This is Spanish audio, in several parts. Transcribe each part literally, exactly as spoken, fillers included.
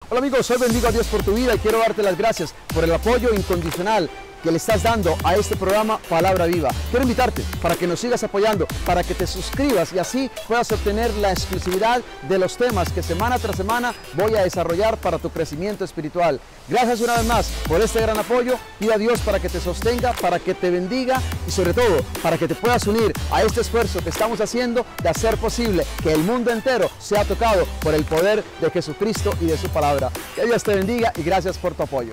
Hola amigos, hoy bendigo a Dios por tu vida y quiero darte las gracias por el apoyo incondicional que le estás dando a este programa Palabra Viva. Quiero invitarte para que nos sigas apoyando, para que te suscribas y así puedas obtener la exclusividad de los temas que semana tras semana voy a desarrollar para tu crecimiento espiritual. Gracias una vez más por este gran apoyo. Pido a Dios para que te sostenga, para que te bendiga y sobre todo para que te puedas unir a este esfuerzo que estamos haciendo de hacer posible que el mundo entero sea tocado por el poder de Jesucristo y de su palabra. Que Dios te bendiga y gracias por tu apoyo.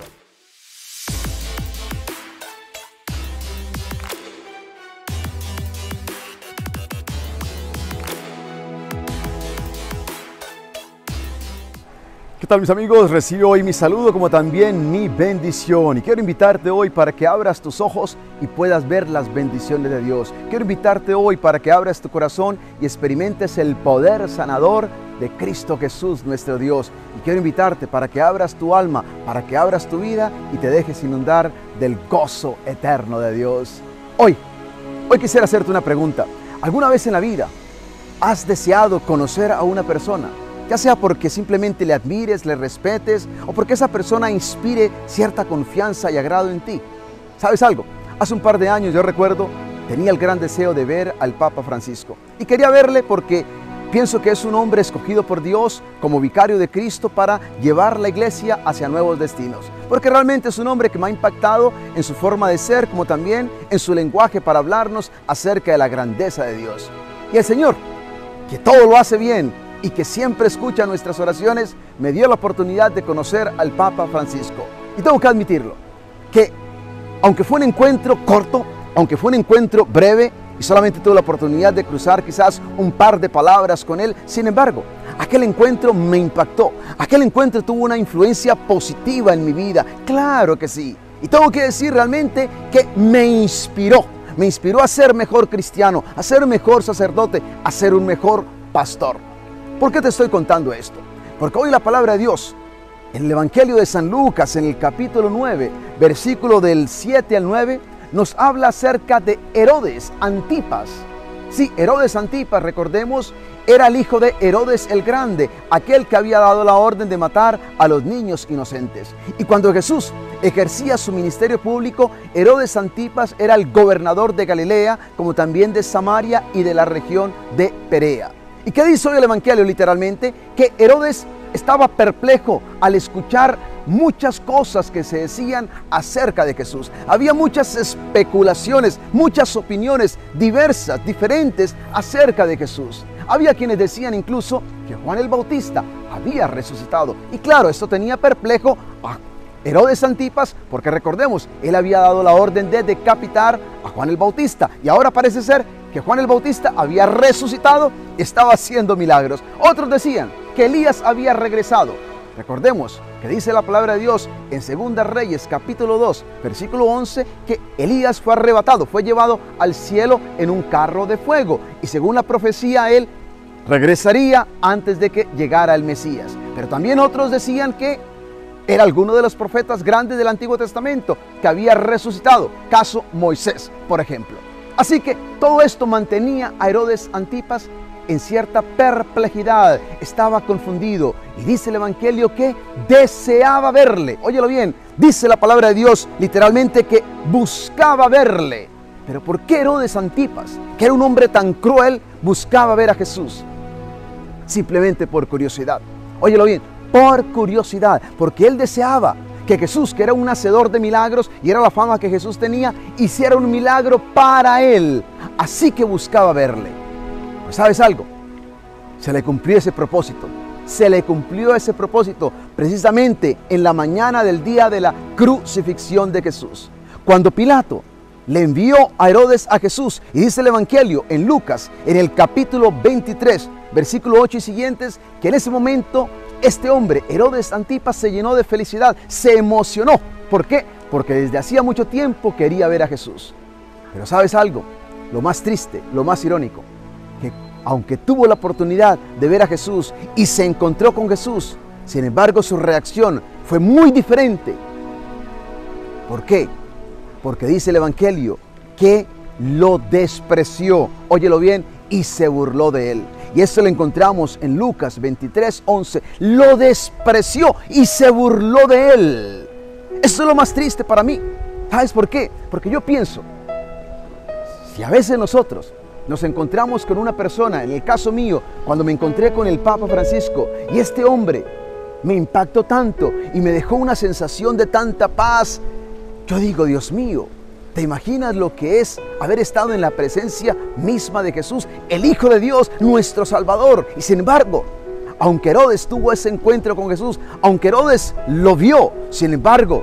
¿Qué tal mis amigos? Recibe hoy mi saludo como también mi bendición y quiero invitarte hoy para que abras tus ojos y puedas ver las bendiciones de Dios. Quiero invitarte hoy para que abras tu corazón y experimentes el poder sanador de Cristo Jesús nuestro Dios. Y quiero invitarte para que abras tu alma, para que abras tu vida y te dejes inundar del gozo eterno de Dios. Hoy, hoy quisiera hacerte una pregunta. ¿Alguna vez en la vida has deseado conocer a una persona? Ya sea porque simplemente le admires, le respetes o porque esa persona inspire cierta confianza y agrado en ti. ¿Sabes algo? Hace un par de años yo recuerdo, tenía el gran deseo de ver al Papa Francisco. Y quería verle porque pienso que es un hombre escogido por Dios como vicario de Cristo para llevar la iglesia hacia nuevos destinos. Porque realmente es un hombre que me ha impactado en su forma de ser, como también en su lenguaje para hablarnos acerca de la grandeza de Dios. Y el Señor, que todo lo hace bien, y que siempre escucha nuestras oraciones, me dio la oportunidad de conocer al Papa Francisco. Y tengo que admitirlo, que aunque fue un encuentro corto, aunque fue un encuentro breve, y solamente tuve la oportunidad de cruzar quizás un par de palabras con él, sin embargo, aquel encuentro me impactó. Aquel encuentro tuvo una influencia positiva en mi vida, claro que sí. Y tengo que decir realmente que me inspiró, me inspiró a ser mejor cristiano, a ser mejor sacerdote, a ser un mejor pastor. ¿Por qué te estoy contando esto? Porque hoy la palabra de Dios, en el Evangelio de San Lucas, en el capítulo nueve, versículo del siete al nueve, nos habla acerca de Herodes Antipas. Sí, Herodes Antipas, recordemos, era el hijo de Herodes el Grande, aquel que había dado la orden de matar a los niños inocentes. Y cuando Jesús ejercía su ministerio público, Herodes Antipas era el gobernador de Galilea, como también de Samaria y de la región de Perea. ¿Y qué dice hoy el Evangelio literalmente? Que Herodes estaba perplejo al escuchar muchas cosas que se decían acerca de Jesús. Había muchas especulaciones, muchas opiniones diversas, diferentes acerca de Jesús. Había quienes decían incluso que Juan el Bautista había resucitado. Y claro, esto tenía perplejo a Herodes Antipas, porque recordemos, él había dado la orden de decapitar a Juan el Bautista. Y ahora parece ser que Juan el Bautista había resucitado, estaba haciendo milagros. Otros decían que Elías había regresado. Recordemos que dice la palabra de Dios en Segunda Reyes capítulo dos, versículo once, que Elías fue arrebatado, fue llevado al cielo en un carro de fuego. Y según la profecía, él regresaría antes de que llegara el Mesías. Pero también otros decían que era alguno de los profetas grandes del Antiguo Testamento que había resucitado, caso Moisés, por ejemplo. Así que todo esto mantenía a Herodes Antipas en cierta perplejidad, estaba confundido. Y dice el Evangelio que deseaba verle. Óyelo bien, dice la palabra de Dios literalmente que buscaba verle. Pero ¿por qué Herodes Antipas, que era un hombre tan cruel, buscaba ver a Jesús? Simplemente por curiosidad. Óyelo bien, por curiosidad, porque él deseaba que Jesús, que era un hacedor de milagros y era la fama que Jesús tenía, hiciera un milagro para él. Así que buscaba verle. Pues ¿sabes algo? Se le cumplió ese propósito. Se le cumplió ese propósito precisamente en la mañana del día de la crucifixión de Jesús. Cuando Pilato le envió a Herodes a Jesús, y dice el Evangelio en Lucas, en el capítulo veintitrés, versículo ocho y siguientes, que en ese momento este hombre, Herodes Antipas, se llenó de felicidad, se emocionó. ¿Por qué? Porque desde hacía mucho tiempo quería ver a Jesús. Pero ¿sabes algo? Lo más triste, lo más irónico, que aunque tuvo la oportunidad de ver a Jesús y se encontró con Jesús, sin embargo su reacción fue muy diferente. ¿Por qué? Porque dice el Evangelio que lo despreció, óyelo bien, y se burló de él. Y esto lo encontramos en Lucas veintitrés, once. Lo despreció y se burló de él. Eso es lo más triste para mí. ¿Sabes por qué? Porque yo pienso, si a veces nosotros nos encontramos con una persona, en el caso mío, cuando me encontré con el Papa Francisco, y este hombre me impactó tanto y me dejó una sensación de tanta paz, yo digo, Dios mío, ¿te imaginas lo que es haber estado en la presencia misma de Jesús, el Hijo de Dios, nuestro Salvador? Y sin embargo, aunque Herodes tuvo ese encuentro con Jesús, aunque Herodes lo vio, sin embargo,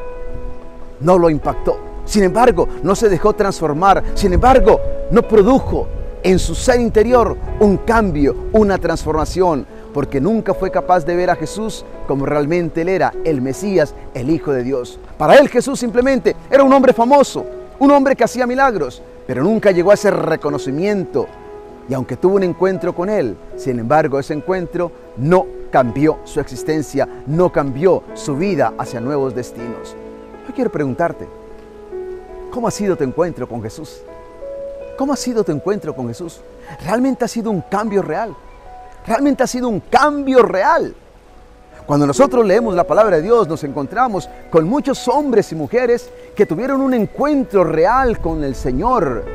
no lo impactó. Sin embargo, no se dejó transformar. Sin embargo, no produjo en su ser interior un cambio, una transformación, porque nunca fue capaz de ver a Jesús como realmente Él era, el Mesías, el Hijo de Dios. Para él Jesús simplemente era un hombre famoso, un hombre que hacía milagros, pero nunca llegó a ese reconocimiento. Y aunque tuvo un encuentro con Él, sin embargo, ese encuentro no cambió su existencia, no cambió su vida hacia nuevos destinos. Yo quiero preguntarte, ¿cómo ha sido tu encuentro con Jesús? ¿Cómo ha sido tu encuentro con Jesús? ¿Realmente ha sido un cambio real? ¿Realmente ha sido un cambio real? Cuando nosotros leemos la palabra de Dios, nos encontramos con muchos hombres y mujeres que tuvieron un encuentro real con el Señor.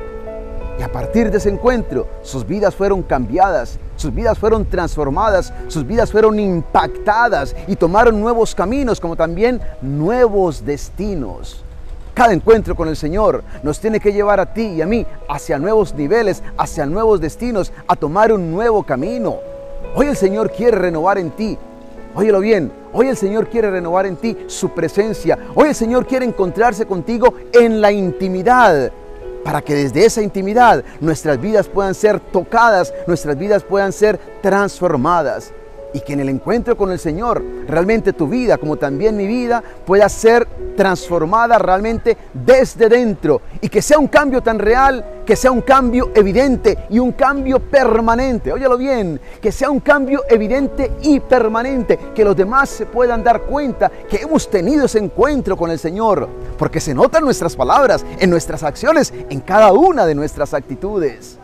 Y a partir de ese encuentro, sus vidas fueron cambiadas, sus vidas fueron transformadas, sus vidas fueron impactadas y tomaron nuevos caminos, como también nuevos destinos. Cada encuentro con el Señor nos tiene que llevar a ti y a mí hacia nuevos niveles, hacia nuevos destinos, a tomar un nuevo camino. Hoy el Señor quiere renovar en ti. Óyelo bien, hoy el Señor quiere renovar en ti su presencia. Hoy el Señor quiere encontrarse contigo en la intimidad, para que desde esa intimidad nuestras vidas puedan ser tocadas, nuestras vidas puedan ser transformadas. Y que en el encuentro con el Señor, realmente tu vida, como también mi vida, pueda ser transformada realmente desde dentro. Y que sea un cambio tan real, que sea un cambio evidente y un cambio permanente. Óyelo bien, que sea un cambio evidente y permanente. Que los demás se puedan dar cuenta que hemos tenido ese encuentro con el Señor. Porque se nota en nuestras palabras, en nuestras acciones, en cada una de nuestras actitudes.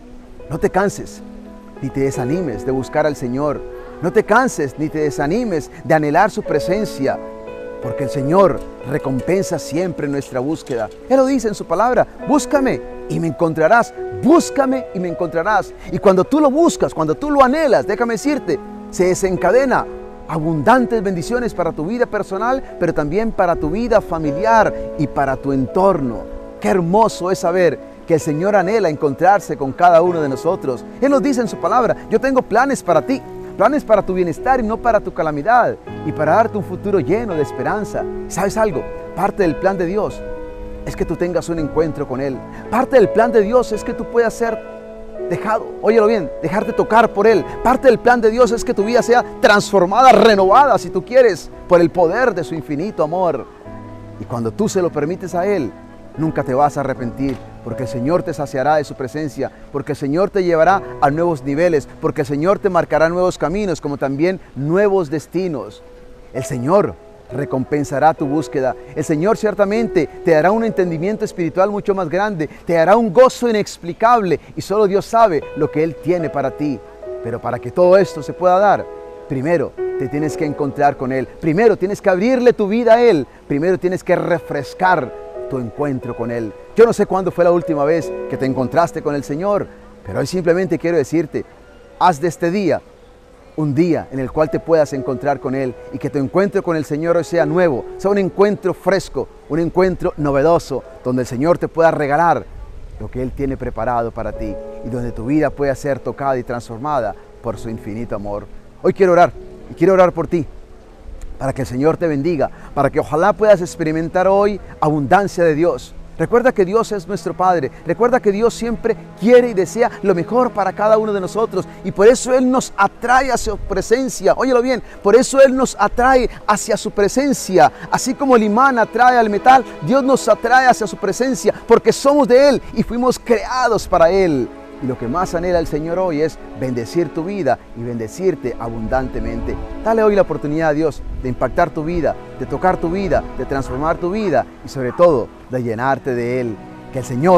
No te canses, ni te desanimes de buscar al Señor. No te canses ni te desanimes de anhelar su presencia, porque el Señor recompensa siempre nuestra búsqueda. Él lo dice en su palabra, búscame y me encontrarás, búscame y me encontrarás. Y cuando tú lo buscas, cuando tú lo anhelas, déjame decirte, se desencadena abundantes bendiciones para tu vida personal, pero también para tu vida familiar y para tu entorno. Qué hermoso es saber que el Señor anhela encontrarse con cada uno de nosotros. Él nos dice en su palabra, yo tengo planes para ti. Planes para tu bienestar y no para tu calamidad, y para darte un futuro lleno de esperanza. ¿Sabes algo? Parte del plan de Dios es que tú tengas un encuentro con Él. Parte del plan de Dios es que tú puedas ser dejado, óyelo bien, dejarte tocar por Él. Parte del plan de Dios es que tu vida sea transformada, renovada, si tú quieres, por el poder de su infinito amor. Y cuando tú se lo permites a Él, nunca te vas a arrepentir, porque el Señor te saciará de su presencia, porque el Señor te llevará a nuevos niveles, porque el Señor te marcará nuevos caminos, como también nuevos destinos. El Señor recompensará tu búsqueda. El Señor ciertamente te dará un entendimiento espiritual mucho más grande, te dará un gozo inexplicable, y solo Dios sabe lo que Él tiene para ti. Pero para que todo esto se pueda dar, primero te tienes que encontrar con Él, primero tienes que abrirle tu vida a Él, primero tienes que refrescar tu encuentro con Él. Yo no sé cuándo fue la última vez que te encontraste con el Señor, pero hoy simplemente quiero decirte, haz de este día un día en el cual te puedas encontrar con Él, y que tu encuentro con el Señor hoy sea nuevo, sea un encuentro fresco, un encuentro novedoso, donde el Señor te pueda regalar lo que Él tiene preparado para ti, y donde tu vida pueda ser tocada y transformada por su infinito amor. Hoy quiero orar, y quiero orar por ti, para que el Señor te bendiga, para que ojalá puedas experimentar hoy abundancia de Dios. Recuerda que Dios es nuestro Padre. Recuerda que Dios siempre quiere y desea lo mejor para cada uno de nosotros. Y por eso Él nos atrae hacia su presencia. Óyelo bien, por eso Él nos atrae hacia su presencia. Así como el imán atrae al metal, Dios nos atrae hacia su presencia, porque somos de Él y fuimos creados para Él. Y lo que más anhela el Señor hoy es bendecir tu vida y bendecirte abundantemente. Dale hoy la oportunidad a Dios de impactar tu vida, de tocar tu vida, de transformar tu vida y sobre todo de llenarte de Él. Que el Señor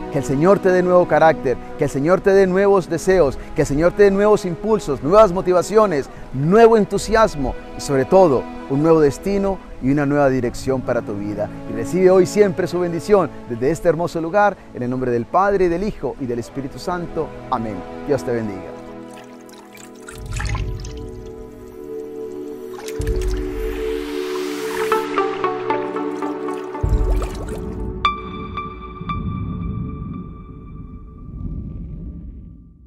Que el Señor te dé nuevo carácter, que el Señor te dé nuevos deseos, que el Señor te dé nuevos impulsos, nuevas motivaciones, nuevo entusiasmo y sobre todo un nuevo destino y una nueva dirección para tu vida. Y recibe hoy siempre su bendición desde este hermoso lugar, en el nombre del Padre, y del Hijo y del Espíritu Santo. Amén. Dios te bendiga.